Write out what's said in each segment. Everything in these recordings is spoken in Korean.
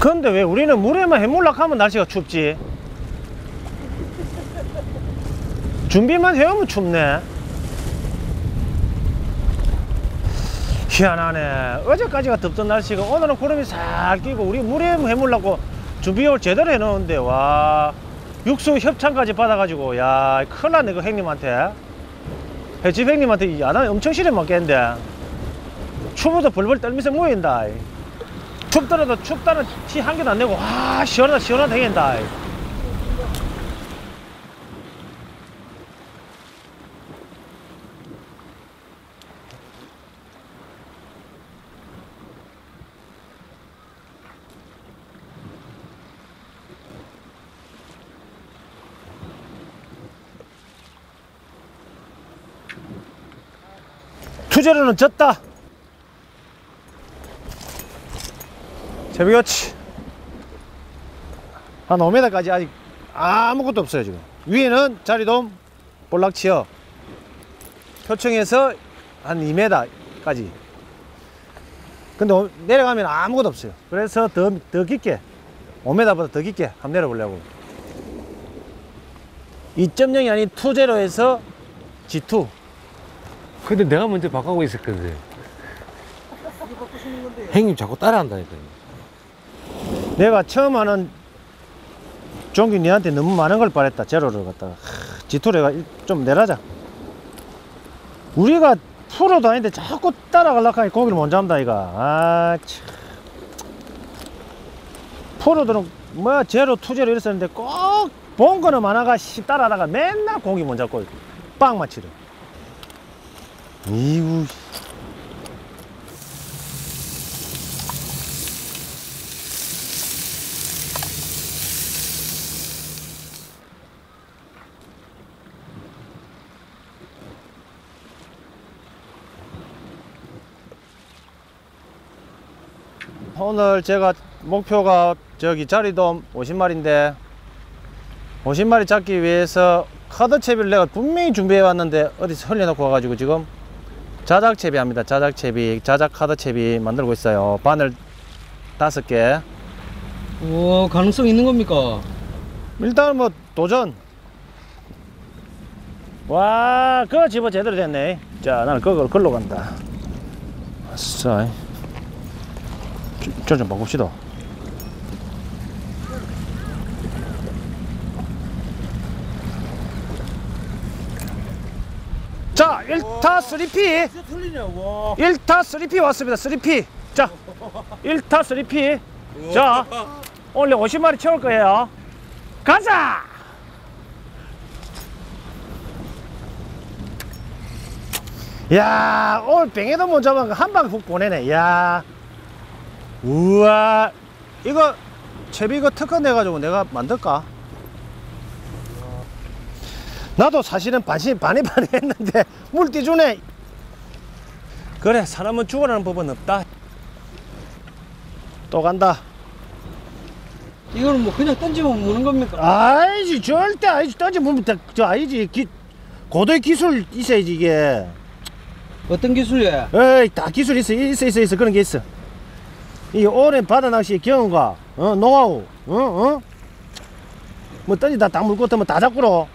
근데 왜 우리는 물에만 해물락하면 날씨가 춥지? 준비만 해오면 춥네. 희한하네. 어제까지가 덥던 날씨가 오늘은 구름이 살 끼고 우리 물에 해물라고 준비를 제대로 해놓는데 와 육수 협찬까지 받아가지고 야 큰일 났네. 그 형님한테 횟집 형님한테 야단 엄청 실에 맞겠는데 추워도 벌벌 떨면서 모인다. 춥더라도 춥다는 티 한 개도 안 내고 와 시원하다 시원하다 해긴다. 투제로는 졌다. 제비같이 한 5m까지 아직 아무것도 없어요. 지금 위에는 자리돔 볼락치어 표층에서 한 2m까지. 근데 내려가면 아무것도 없어요. 그래서 더 깊게 5m보다 더 깊게 한번 내려보려고. 2.0이 아닌 2.0에서 G2. 근데 내가 먼저 바꾸고 있었거든. 형님 자꾸 따라한다니까요. 내가 처음 하는 종기 니한테 너무 많은 걸 바랬다. 제로를 갖다가 G2를 좀 내라자. 우리가 프로도 아닌데 자꾸 따라가려고 하니 고기를 못 잡는다 이가. 아 참. 프로들은 뭐 제로 투제로 이랬었는데 꼭 본 거는 많아가 따라하다가 맨날 고기 못 잡고 빵 맞히려. 이구. 오늘 제가 목표가 저기 자리돔 50마리인데 50마리 잡기 위해서 카드채비를 내가 분명히 준비해 왔는데 어디서 흘려놓고 와가지고 지금 자작채비 합니다. 자작채비, 자작 카드채비 만들고 있어요. 바늘 5개. 우와, 가능성 있는 겁니까? 일단 뭐 도전. 와, 그거 집어 제대로 됐네. 자, 나는 그걸 걸로 간다. 아싸. 좀 바꿉시다. 자, 1타 3P. 1타 3P 왔습니다. 3P. 자, 1타 3P. 자, 오늘 50마리 채울 거예요. 가자! 야, 오늘 뱅에도 못 잡은 거 한 방 훅 보내네. 야, 우와, 이거 채비 이거 특허 내가지고 내가 만들까? 나도 사실은 반이 했는데 물띠 주네. 그래, 사람은 죽어라는 법은 없다. 또 간다. 이거는 뭐 그냥 던지면 무는 겁니까? 아니지, 절대 아니지. 던지면 저 아니지. 고도의 기술 있어야지 이게. 어떤 기술이야? 에이, 다 기술 있어 그런 게 있어. 이 오랜 바다 낚시의 경험과 노하우, 뭐 던지다 다 물고 뜨면 다 잡구로.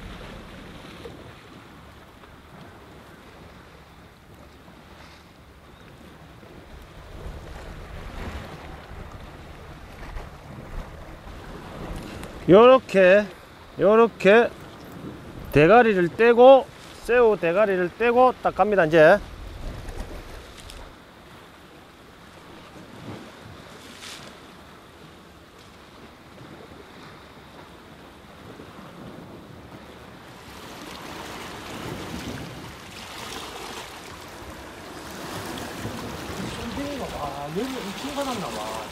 요렇게 대가리를 떼고 새우 대가리를 떼고 딱 갑니다. 이제 와, 여기 엄청 받았나 봐.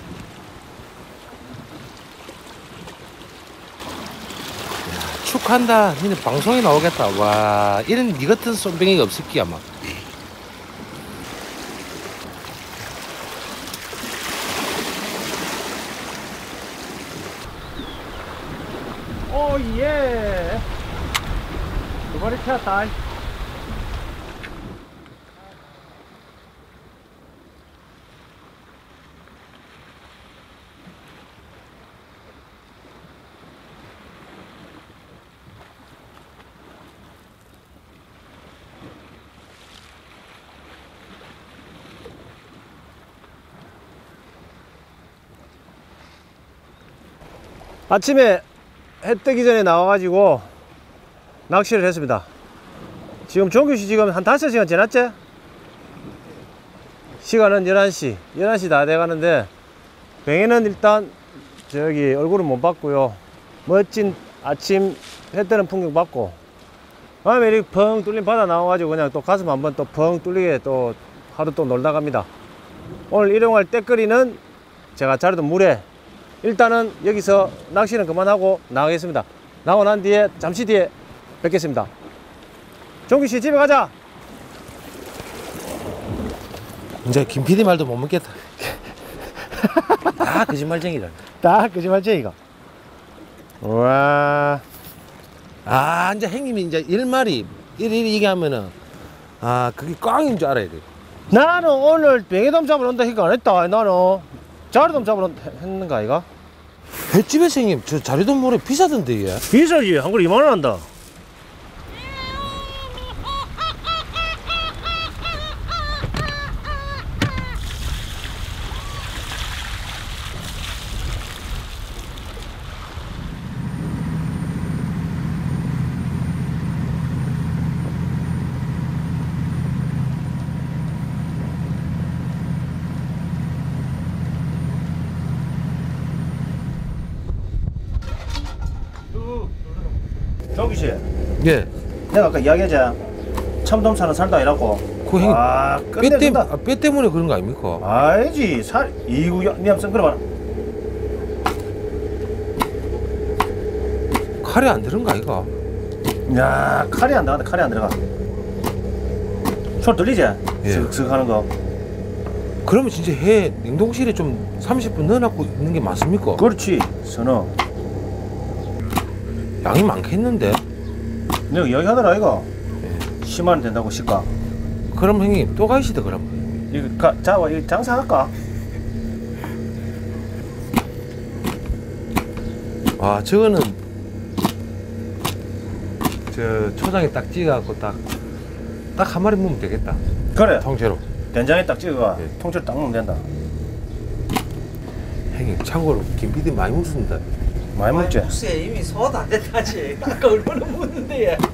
축한다. 니네 방송에 나오겠다. 와, 이런 니 같은 쏨뱅이가 없을기 아마. 오 예. 두 마리 채웠다. 아침에 해 뜨기 전에 나와가지고 낚시를 했습니다. 지금 종규씨 지금 한 5시간 지났지? 시간은 11시 다 돼가는데 뱅에는 일단 저기 얼굴은 못 봤고요. 멋진 아침 해 뜨는 풍경 봤고, 다음에 이렇게 펑 뚫린 바다 나와가지고 그냥 또 가슴 한번 또 펑 뚫리게 또 하루 또 놀다 갑니다. 오늘 일용할 때거리는 제가 자르던 물에, 일단은 여기서 낚시는 그만하고 나가겠습니다. 나오고 난 뒤에 잠시 뒤에 뵙겠습니다. 종규씨 집에 가자. 이제 김 PD 말도 못 먹겠다. 다 거짓말쟁이다. 딱 거짓말쟁이가. 와. 아, 이제 형님이 이제 일말이 이게 하면은 아, 그게 꽝인 줄 알아야 돼. 나는 오늘 뱅에돔 잡으러 온다 했가 안 했다. 나는 자르돔 잡으러 온다 했는가 아이가? 횟집에서 형님 저 자리돔 모래 비싸던데 이게. 비싸지. 한 그릇 2만 원 한다. 종규씨, 예. 내가 아까 이야기하자. 참돔살은 살도 아니라고. 그 형님 아, 끝내준다. 뼈 때문에 그런 거 아닙니까? 알지. 이구 니 한번 끌어봐라. 칼이 안 들은 거 아이가? 야, 칼이 안 들어간다. 칼이 안 들어가. 소리 들리지? 예. 슥슥 하는 거. 그러면 진짜 해 냉동실에 좀 30분 넣어놓고 있는 게 맞습니까? 그렇지. 선어. 양이 많겠는데? 내가 이야기하더라 이거. 10만 원 된다고 시가. 그럼 형님 또 가시다 그럼. 이거 자와 이거 장사할까? 아, 저거는 저 초장에 딱 찍어갖고 딱 한 마리 먹으면 되겠다. 그래. 통째로. 된장에 딱 찍어가. 예. 통째로 딱 먹으면 된다. 형님 참고로 김 PD 많이 먹습니다. 많이 먹지? 국수에 이미 소화도 안 됐다지. 아까 얼마나 먹는데 얘.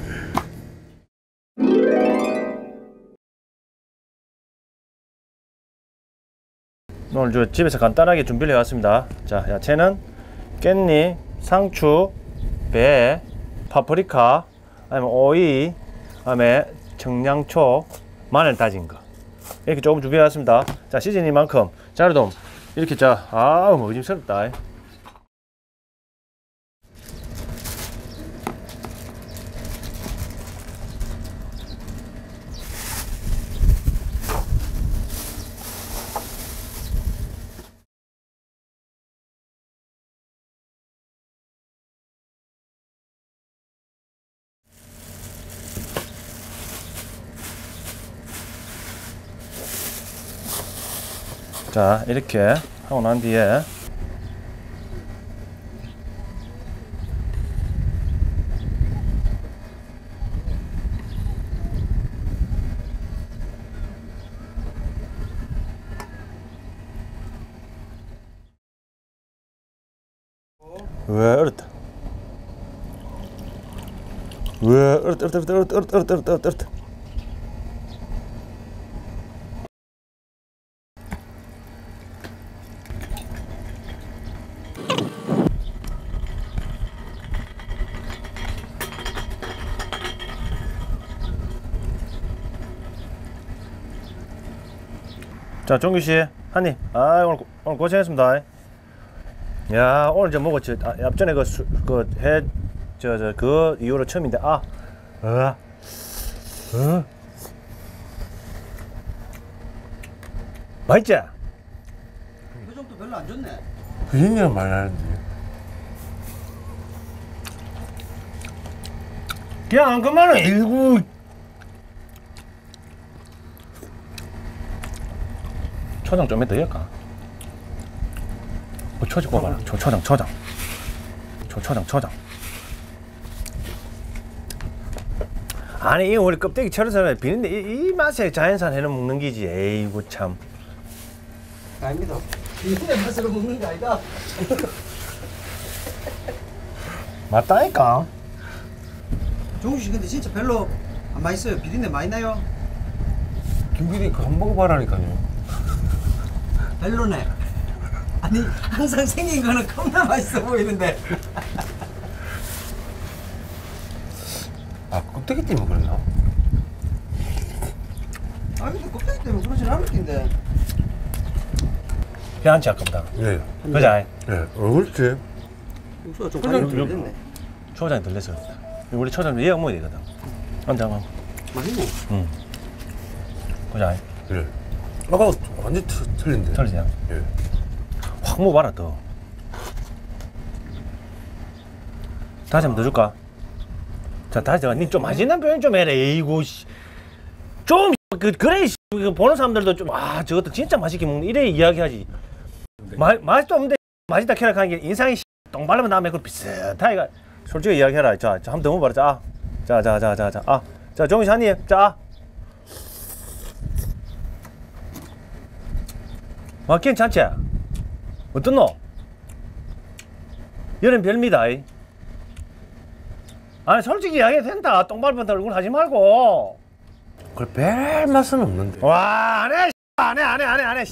오늘 저 집에서 간단하게 준비를 해왔습니다. 자, 야채는 깻잎, 상추, 배, 파프리카, 아니면 오이, 그다음에 청양초, 마늘 다진 거 이렇게 조금 준비해왔습니다. 자, 시즈닝만큼 자르돔 이렇게. 자, 아우 먹음직스럽다. 자, 이렇게 하고 난 뒤에 왜 얼었다. 왜 얼었다. 자, 종규씨 한입. 아, 오늘 고생했습니다. 야, 오늘 저 먹었지. 아, 앞전에 그 이후로 처음인데. 맛있지? 표정도 별로 안 좋네. 그냥 말하는데. 그냥 그만은 일구. 초장 좀 더 넣을까? 초장 뽑아라. 초장. 아니, 이거 원래 껍데기 철어서 비는데 이 맛에 자연산 해는 먹는 기지. 에이구 참. 아닙니다. 이내 맛으로 먹는 거 아니다. 맞다니까. 종수 씨 근데 진짜 별로 안 맛있어요. 비린내 많이 나요. 김PD 그거 한번 먹어봐라니까요. 별로네. 아니 항상 생긴 거는 겁나 맛있어 보이는데. 아 껍데기 때문에 그랬나? 아 근데 껍데기 때문에 그러진 않을 텐데. 괜찮지 아깝다. 예. 그자. 예. 그렇지. 육수가 좀 그냥 간이 좀 됐네. 초장이 덜 냈어. 우리 초장 얘가 먹어야 되거든. 앉아. 맛있네. 응. 그자. 예. 아까 완전 틀린데. 틀리지? 예. 확 먹어봐라 더. 다시 한 번 더 줄까? 자 다시 니좀 맛있는 표현 좀 해라. 에이구 씨. 좀 그래 씨. 보는 사람들도 좀 저것도 진짜 맛있게 먹는 이래 이야기하지. 맛도 없는데 맛있다 캐라 하는 게 인상이 똥 바르면 다음에 그 비슷하게 솔직히 이야기해라. 자 한 번 더 먹어봐라. 자 종이 한입. 자. 괜찮지? 어떻노? 얘는 별미다. 아니 솔직히 이야기해도 된다. 똥 밟은 얼굴 하지 말고. 그래 별 맛은 없는데. 와 안해 안해